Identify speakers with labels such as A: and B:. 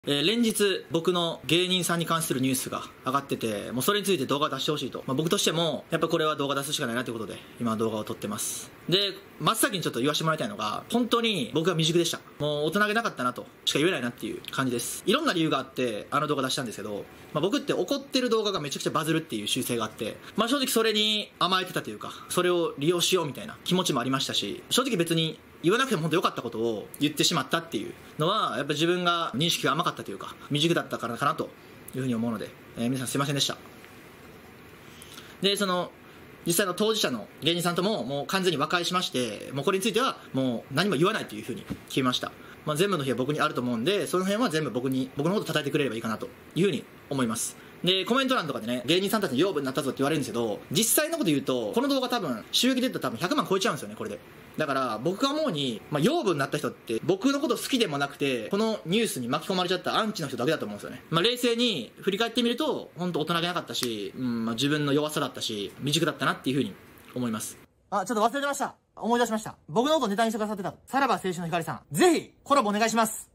A: 連日僕の芸人さんに関するニュースが上がってて、もうそれについて動画を出してほしいと、僕としてもやっぱこれは動画出すしかないなということで今動画を撮ってます。で、真っ先にちょっと言わせてもらいたいのが、本当に僕は未熟でした。もう大人げなかったなとしか言えないなっていう感じです。いろんな理由があってあの動画出したんですけど、僕って怒ってる動画がめちゃくちゃバズるっていう習性があって、正直それに甘えてたというか、それを利用しようみたいな気持ちもありましたし、正直別に言わなくても本当良かったことを言ってしまったっていうのは、やっぱ自分が認識が甘かったというか未熟だったからかなというふうに思うので、皆さんすいませんでした。で、その実際の当事者の芸人さんとももう完全に和解しまして、もうこれについてはもう何も言わないというふうに決めました。全部の日は僕にあると思うんで、その辺は全部僕のこと叩いてくれればいいかなというふうに思います。で、コメント欄とかでね、芸人さんたちに養分になったぞって言われるんですけど、実際のこと言うとこの動画多分収益で言ったら多分100万超えちゃうんですよね、これで。だから僕が思うに、養分になった人って僕のこと好きでもなくて、このニュースに巻き込まれちゃったアンチの人だけだと思うんですよね。冷静に振り返ってみると本当大人げなかったし、自分の弱さだったし未熟だったなっていうふうに思います。ちょっと忘れてました。思い出しました。僕のことネタにしてくださってたさらば青春の光さん、ぜひコラボお願いします。